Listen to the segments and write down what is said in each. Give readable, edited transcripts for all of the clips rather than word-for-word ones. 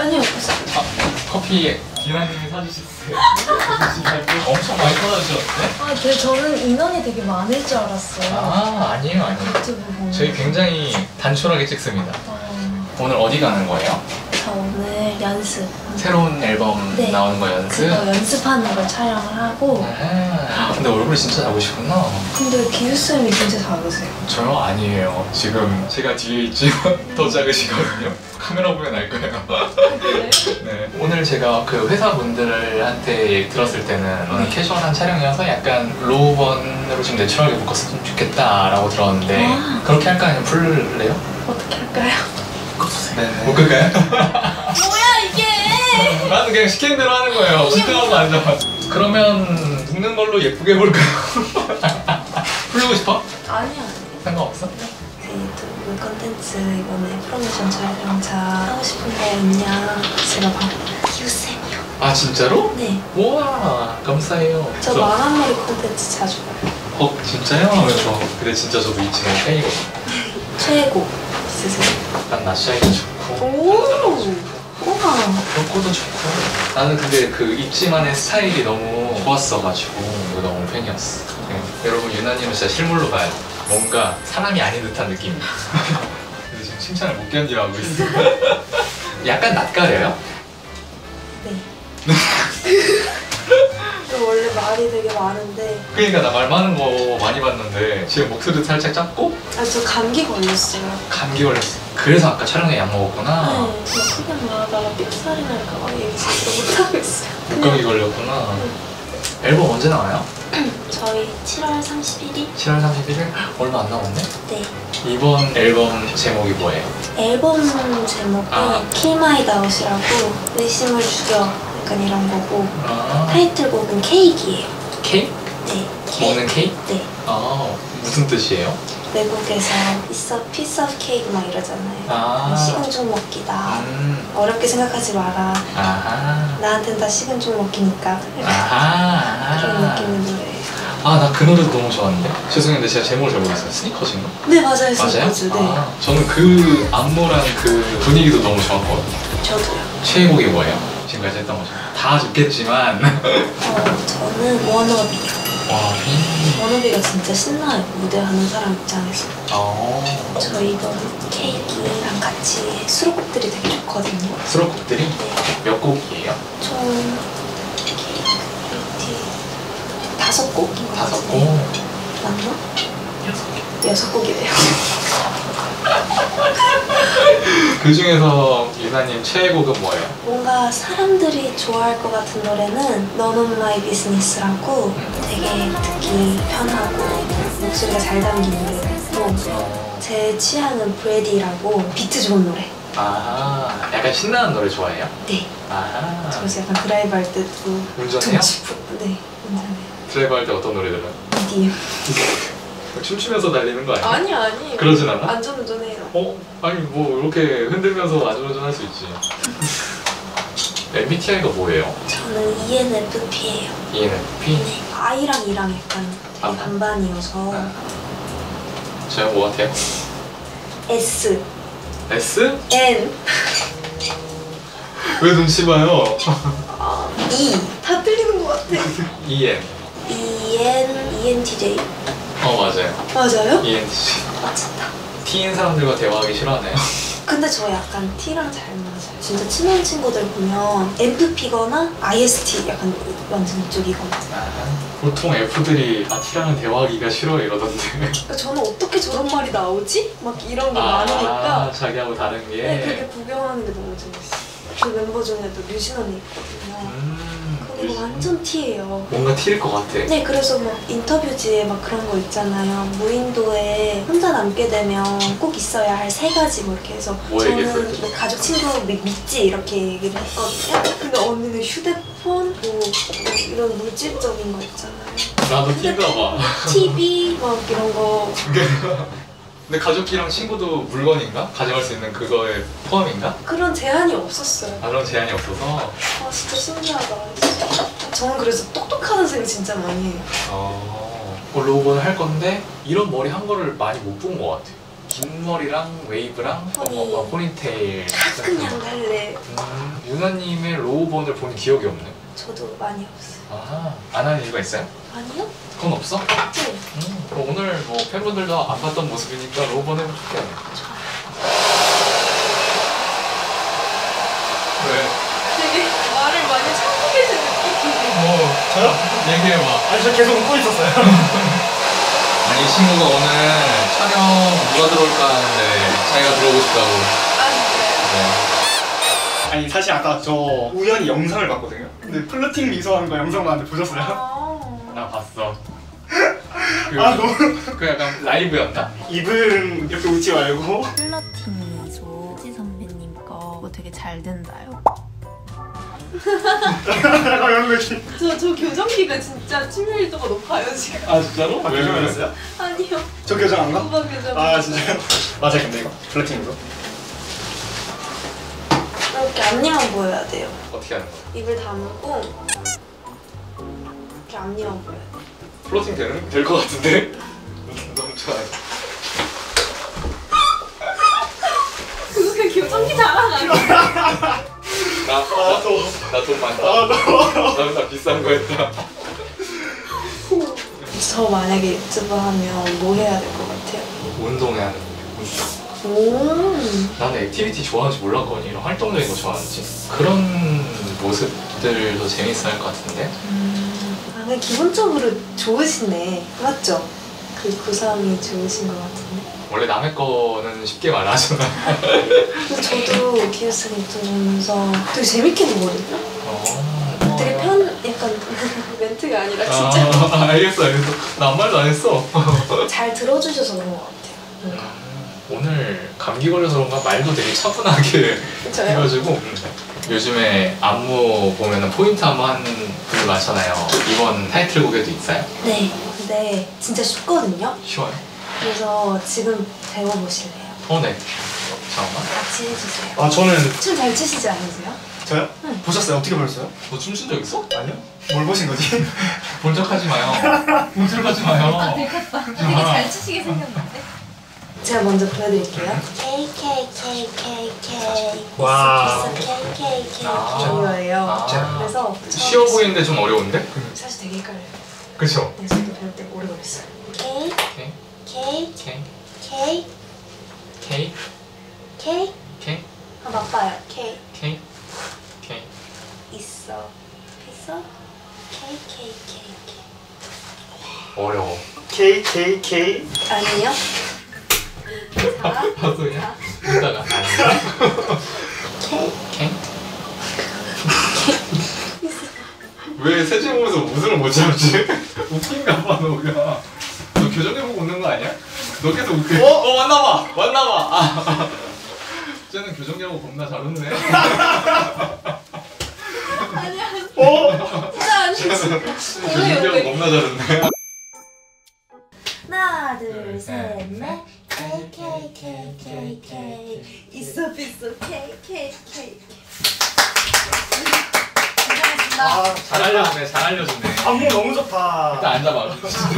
아니요, 없어요. 커피 유나님이 사주셨어요. 엄청 많이 사주셨는데? 아, 근데 저는 인원이 되게 많을 줄 알았어요. 아니에요. 유튜브 보면. 저희 굉장히 단촐하게 찍습니다. 오늘 어디 가는 거예요? 저 오늘 연습. 새로운 앨범 네. 나오는 거 연습? 그거 연습하는 걸 촬영을 하고. 근데 얼굴이 진짜 작으시구나. 근데 기우쌤이 진짜 작으세요. 저요? 아니에요. 지금 제가 뒤에 있지만 더 작으시거든요. 카메라 보면 알 거예요. 그래요? 네. 오늘 제가 그 회사분들한테 들었을 때는 오늘 캐주얼한 촬영이어서 약간 로우번으로 좀 내추럴하게 묶었으면 좋겠다라고 들었는데 그렇게 할까 아니면 풀래요? 어떻게 할까요? 네네. 묶을까요? 뭐야 이게! 나는 그냥 시키는 대로 하는 거예요. 불편한 거 아니잖아. 그러면 묶는 걸로 예쁘게 해볼까요? 풀리고 싶어? 아니야. 상관없어? 그 유튜브 컨텐츠 이번에 프로모션 촬영차 하고 싶은 거 있냐? 제가 바로 기우쌤이요. 아 진짜로? 네. 우와 감사해요. 저 마란머리 콘텐츠 자주 봐요. 진짜요? 근데 진짜 저도 이 친구 팬이거든요. 최고 있으세요? 난 나샤이도 좋고 오! 우와! 벽고도 좋고 나는 근데 그 입지만의 스타일이 너무 좋았어가지고 이거 너무 팬이었어. 네. 여러분 유나님은 진짜 실물로 봐야 돼. 뭔가 사람이 아닌 듯한 느낌이야. 근데 지금 칭찬을 못 견디라고 있어. 약간 낯가려요? 네. 저 원래 말이 되게 많은데 그러니까 나 말 많은 거 많이 봤는데 지금 목소리도 살짝 작고? 저 감기 걸렸어요. 감기 걸렸어. 그래서 아까 촬영에 약 먹었구나. 네. 저 수면 말하다가 삑살이 날까봐 얘기 제대로 못하고 있어요. 목감기 걸렸구나. 앨범 언제 나와요? 저희 7월 31일? 7월 31일? 얼마 안 남았네? 네. 이번 앨범 제목이 뭐예요? 앨범 제목은 Kill My Doubt이라고 의심을 죽여 약간 이런 거고 타이틀곡은 케이크예요. 케이크? 네. 먹는 케이크? 네. 무슨 뜻이에요? 외국에서 It's a piece of cake 막 이러잖아요. 식은 죽 먹기다. 어렵게 생각하지 마라. 나한텐 다 식은 죽 먹기니까. 그런 느낌의 노래예요. 나 그 노래도 너무 좋아하는데? 죄송한데 제가 제목을 잘 모르겠어요. 스니커즈인가? 네 맞아요. 맞아요? 스니커즈. 네. 저는 그 안무랑 그 분위기도 너무 좋았거든요. 저도요. 최애곡이 뭐예요? 지금까지 했던 거죠. 다 좋겠지만 저는 워너비요. 워너비가 진짜 신나요. 무대하는 사람 입장에서. 저 이번 케이크랑 같이 수록곡들이 되게 좋거든요. 수록곡들이? 네. 몇 곡이에요? 총 케이크 5곡인 것 다섯 같은데. 곡? 맞나? 6곡이래요. 그 중에서 유나님 최애곡은 뭐예요? 뭔가 사람들이 좋아할 것 같은 노래는 None of My Business라고 되게 듣기 편하고 목소리가 잘 담긴 노래고 제 취향은 브래디라고 비트 좋은 노래. 약간 신나는 노래 좋아해요? 네. 저 그래서 약간 드라이브 할 때도 운전해요? 네, 운전해요. 드라이브 할 때 어떤 노래 들어요? EDM. 춤추면서 달리는 거 아니야? 아니. 그러진 않아? 안전운전해요. 아니 뭐 이렇게 흔들면서 안전운전 할 수 있지. MBTI가 뭐예요? 저는 ENFP예요. ENFP? 네. I랑 E랑 약간 반반이어서 제가 뭐 같아요? S, S? N, 왜 눈치 봐요? E 다 틀리는 것 같아. EN ENTJ. 맞아요. 맞아요? ENTJ. 맞췄다. T인 사람들과 대화하기 싫어하네요. 근데 저 약간 T랑 잘 맞아요. 진짜 친한 친구들 보면 NFP거나 IST 약간 완전 이쪽이거든요. 보통 F들이 T랑은 대화하기가 싫어 이러던데. 그러니까 저는 어떻게 저런 말이 나오지? 막 이런 게 많으니까 자기하고 다른 게. 네, 그게 구경하는 게 너무 재밌어요. 그 멤버 중에도 류진 언니 있거든요. 그거 완전 T예요. 뭔가 T일 것 같아. 네, 그래서 막 인터뷰지에 막 그런 거 있잖아요. 무인도에 혼자 남게 되면 꼭 있어야 할 3가지 뭐 이렇게 해서 뭐 저는 뭐 가족, 친구 믿지 이렇게 얘기를 했거든요. 근데 언니는 휴대폰, 뭐 이런 물질적인 거 있잖아요. 나도 T인가 봐. TV 막 이런 거. 근데 가족이랑 친구도 물건인가? 가져갈 수 있는 그거에 포함인가? 그런 제한이 없었어요. 그런 제한이 없어서. 진짜 신기하다. 저는 그래서 똑똑하다는 생각 진짜 많이 해요. 로고는 할 건데 이런 머리 한 거를 많이 못 본 것 같아요. 긴 머리랑 웨이브랑 포니테일. 가끔 양갈래. 유나님의 로우본을 본 기억이 없네. 저도 많이 없어요. 아, 안 하는 이유가 있어요? 아니요? 그건 없어? 없지? 그럼 오늘 뭐 팬분들도 안 봤던 모습이니까 로우본 해볼게. 왜? 되게 말을 많이 참고 계신 느낌이. 저요? 얘기해봐. 아니 저 계속 웃고 있었어요. 아니 친구가 오늘 촬영 누가 들어올까 하는데 자기가 들어오고 싶다고. 아 진짜요? 네. 아니 사실 아까 저 우연히 영상을 봤거든요. 근데 플러팅 미소하는 거 영상 봤는데 보셨어요? 아. 나 봤어. 아 너무 그 약간 라이브였나? 입은 이렇게 웃지 말고 플러팅 미소 지 선배님 거 되게 잘 된다요. 약간 이런 느낌. 저 교정기가 진짜 친밀도가 높아요 지금. 아 진짜로? 아 왜 교정하셨어요? 아니요. 저 교정 안 가? 오빠 교정. 아 진짜요? 맞아요 근데 이거 플러팅 미소. 이렇게 앞니만 보여야 돼요. 어떻게 하는 거야? 입을 다물고 이렇게 앞니만 보여야 돼. 플로팅 될 것 같은데? 너무 좋아요. 그거 그냥 교정기 자랑 아니야? 나 돈 많다. 나 비싼 거 했다. 저 만약에 유튜브 하면 뭐 해야 될 것 같아요? 운동해야 돼. 오. 나는 액티비티 좋아하는지 몰랐거든. 이런 활동적인 거 좋아하는지. 그런 모습들도 재밌어 할 것 같은데? 아, 근데 기본적으로 좋으시네. 맞죠? 그 구성이 좋으신 것 같은데. 원래 남의 거는 쉽게 말하잖아. 근데 저도 기우스 유튜브 보면서 되게 재밌게 보거든요. 되게 약간 멘트가 아니라 진짜 알겠어. 나 아무 말도 안 했어. 잘 들어주셔서 그런 것 같아요. 뭔가. 오늘 감기 걸려서 그런가 말도 되게 차분하게 저요? 해가지고 요즘에 안무 보면은 포인트 안무 한 분들 많잖아요. 이번 타이틀곡에도 있어요? 네. 근데 진짜 쉽거든요. 쉬워요? 그래서 지금 배워보실래요? 네. 잠깐만. 같이 해주세요. 아 저는 춤 잘 추시지 않으세요? 저요? 응. 보셨어요? 어떻게 보셨어요? 너 춤춘 적 있어? 아니요? 뭘 보신 거지? 본 척하지 마요. 본 척하지 마요. 되게 잘 추시게 생겼는데? 제가 먼저 보여드릴게요. K K K K K. 와. K K K 아. K예요. 아. 그래서 쉬워 보이는데 좀 어려운데? 사실 되게 헷갈려요. 그쵸? 네, 저도 배울 때 오래 걸렸어요. K K K K K K K. K 아 맞봐요. K K K 있어. K K K K. 어려워. K K K. 아니요. 파소야? 이따가 K K 왜 세제 보면서 웃음을 못 참지? 웃긴가 봐 너가. 너 교정해보고 웃는 거 아니야? 너 계속 웃겨. 왔나봐. 아. 쟤는 교정해보고 겁나 잘 웃네. 아니야. 진짜 아니지. 교정해보고 겁나 잘 웃네. 하나 둘셋넷 K K K K K 있어 K K K. 아 잘 알려주네. 잘 알려주네. 안무 너무 좋다. 일단 앉아봐.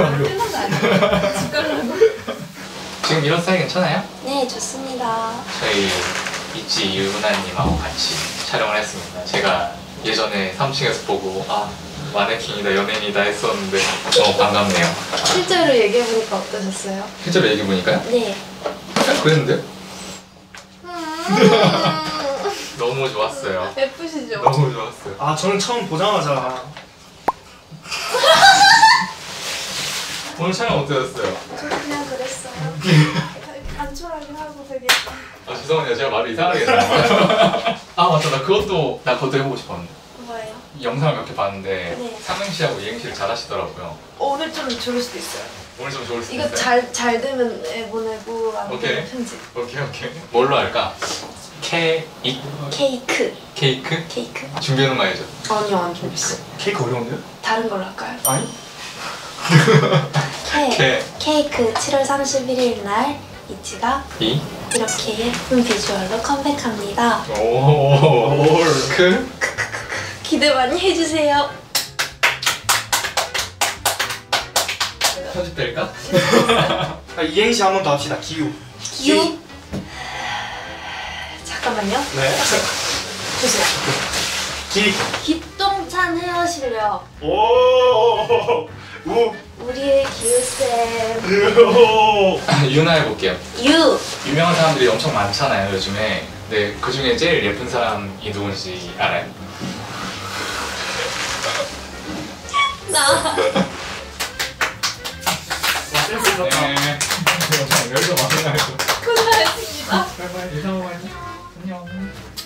지금 이런 스타일 괜찮아요? 네 좋습니다. 저희 있지 유나님하고 같이 촬영을 했습니다. 제가 예전에 3층에서 보고 마네킹이다 연예인이다 했었는데 너무 반갑네요. 실제로 얘기해보니까 어떠셨어요? 실제로 얘기해보니까요? 네. 그냥 그랬는데? 너무 좋았어요. 예쁘시죠? 너무 좋았어요. 아 저는 처음 보자마자 오늘 촬영 어떠셨어요? 저 그냥 그랬어요. 간촐하게 하고 되게. 죄송해요. 제가 말을 이상하게 했나 맞다. 나 그것도 해보고 싶었는데 뭐예요? 영상을 몇 개 봤는데 네. 삼행시하고 이행시를 잘 하시더라고요. 오늘 좀 좋을 수도 있어요. 오늘 좀 좋을 수도 이거 있어요? 잘 되면 보내고 안 오케이. 되면 편집. 오케이. 뭘로 할까? 케이크. 케이크? 준비해놓은 거 아니죠? 아니요 안 준비했어요. 케이크 어려운데요? 다른 걸로 할까요? 아니? 케이크 7월 31일 날 이치가 이렇게 예쁜 비주얼로 컴백합니다. 기대 많이 해주세요. 편집될까? 이행시 한 번 더 합시다. 기우. 기우. 잠깐만요. 네. 주세요. 기똥찬 헤어 실력. 오. 우리의 기우쌤. 유나 해볼게요. 유. 유명한 사람들이 엄청 많잖아요 요즘에. 근데 그 중에 제일 예쁜 사람이 누군지 알아요? 나. 센스 좋다. 네. 여기서 마무리하죠. 고생하셨습니다. 바이바이. 인사 한번 해줘. 안녕.